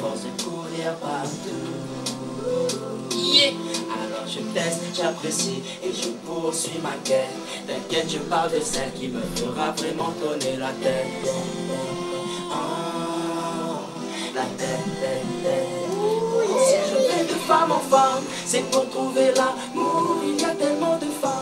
force de courir partout. Yeah. Alors je teste, j'apprécie et je poursuis ma quête. T'inquiète, je parle de celle qui me fera vraiment tourner la tête. Oh, la tête. Si je vais de femme en femme, c'est pour trouver l'amour. Il y a tellement de femmes.